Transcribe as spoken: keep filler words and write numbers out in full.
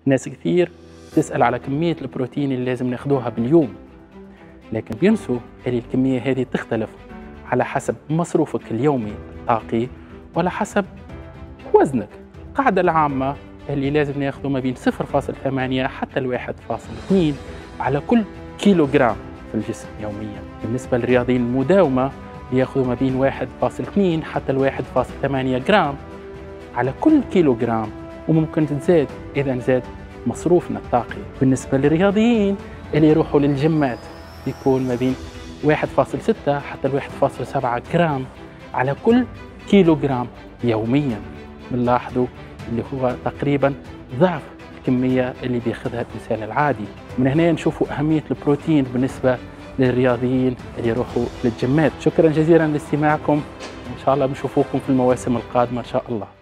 ناس كثير تسأل على كمية البروتين اللي لازم ناخدوها باليوم، لكن بينسوا اللي الكمية هذه تختلف على حسب مصروفك اليومي الطاقي وعلى حسب وزنك. القاعدة العامة اللي لازم ناخده ما بين صفر فاصلة ثمانية حتى الواحد فاصلة اثنين على كل كيلو جرام في الجسم يوميا. بالنسبة للرياضيين المداومة بياخدوا ما بين واحد فاصلة اثنين حتى الواحد فاصلة ثمانية جرام على كل كيلو جرام، وممكن تزاد إذا زاد مصروفنا الطاقي. بالنسبة للرياضيين اللي يروحوا للجيمات بيكون ما بين واحد فاصلة ستة حتى الواحد فاصلة سبعة جرام على كل كيلو جرام يوميا. بنلاحظوا اللي هو تقريبا ضعف الكمية اللي بياخذها الإنسان العادي. من هنا نشوفوا أهمية البروتين بالنسبة للرياضيين اللي يروحوا للجيمات. شكرا جزيلا لاستماعكم، إن شاء الله بنشوفوكم في المواسم القادمة إن شاء الله.